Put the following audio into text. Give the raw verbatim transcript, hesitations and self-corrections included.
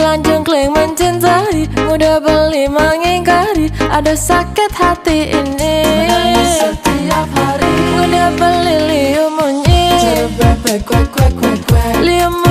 Lanjung kling mencintai, mudah beli mengingkari, ada sakit hati ini. Menangis setiap hari, mudah beli liu munyi, cara bebek kwek kwek kwek kwek. liu